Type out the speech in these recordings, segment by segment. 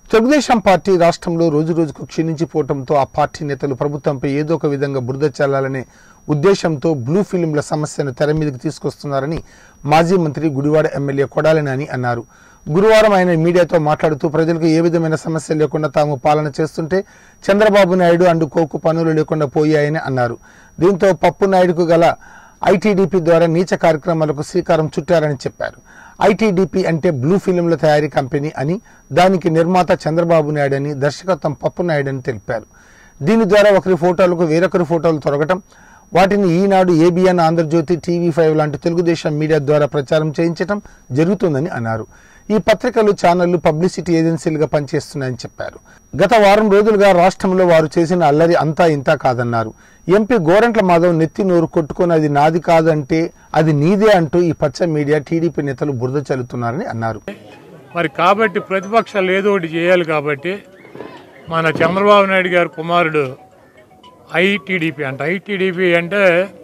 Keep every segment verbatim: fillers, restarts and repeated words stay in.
Telugu Desam party రాష్ట్రంలో రోజు రోజుకు క్షీణించిపోవడంతో ఆ పార్టీ నేతలు ప్రభుత్వంపై ఏదో ఒక విధంగా బురద చల్లాలనే ఉద్దేశంతో బ్లూ ఫిల్మ్ల సమస్యను తెర మీదకి తీసుకొస్తున్నారని మాజీ మంత్రి గుడివాడ ఎమ్మెల్యే కొడాలి నాని అన్నారు. గురువారం ఆయన మీడియాతో మాట్లాడుతూ ప్రజలకు ఏ విధమైన సమస్య లేకుండా తాము పాలన చేస్తుంటే చంద్రబాబు నాయుడు అండుకోకు పనులు లేకుండా పోయాయని అన్నారు. దీంతో పప్పు నాయుడుకు గల ఐటీడీపీ ద్వారా నీచ కార్యక్రమాలకు శ్రీకారం చుట్టారని చెప్పారు. ఐటీడీపీ అంటే బ్లూ ఫిల్మ్ల తయారీ కంపెనీ అని, దానికి నిర్మాత చంద్రబాబు నాయుడు అని, దర్శకత్వం పప్పు నాయుడు అని తెలిపారు. దీని ద్వారా ఒకరి ఫోటోలకు వేరొకరి ఫోటోలు తొలగటం, వాటిని Eenadu, ABN, Andhrajyothy, TV five లాంటి తెలుగుదేశం మీడియా ద్వారా ప్రచారం చేయించడం జరుగుతుందని అన్నారు. ఈ పత్రికలు, ఛానళ్లు పబ్లిసిటీ ఏజెన్సీలుగా పనిచేస్తున్నాయని చెప్పారు. గత వారం రోజులుగా రాష్ట్రంలో వారు చేసిన అల్లరి అంతా ఇంతా కాదన్నారు. ఎంపీ గోరంట్ల మాధవ్ నెత్తి నోరు కొట్టుకుని అది నాది కాదంటే అది నీదే అంటూ ఈ పచ్చ మీడియా, టీడీపీ నేతలు బురద చల్లుతున్నారని అన్నారు. మరి కాబట్టి ప్రతిపక్షాలు ఏదో ఒకటి చేయాలి కాబట్టి మన చంద్రబాబు నాయుడు గారి కుమారుడు ఐటీడీపీ అంట. ఐటీడీపీ అంటే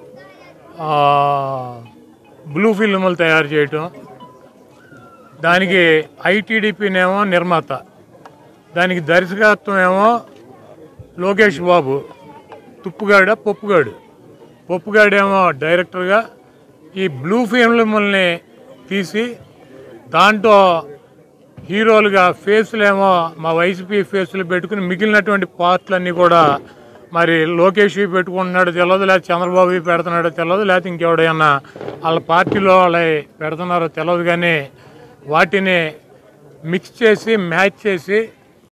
బ్లూ ఫిల్ములు తయారు చేయటం, దానికి ఐటీడీపీనేమో నిర్మాత, దానికి దర్శకత్వం ఏమో లోకేష్ బాబు, తుప్పుగాడ పప్పుగాడు, పప్పుగాడేమో డైరెక్టర్గా ఈ బ్లూ ఫిల్ముల్ని తీసి దాంట్లో హీరోలుగా ఫేసులేమో మా వైసీపీ ఫేసులు పెట్టుకుని మిగిలినటువంటి పార్ట్లన్నీ కూడా మరి లోకేష్ పెట్టుకుంటున్నాడు తెలియదు, లేకపోతే చంద్రబాబు పెడుతున్నాడో తెలియదు, లేకపోతే ఇంకెవడైనా వాళ్ళ పార్టీలో వాళ్ళ పెడుతున్నారో తెలియదు. కానీ వాటిని మిక్స్ చేసి మ్యాచ్ చేసి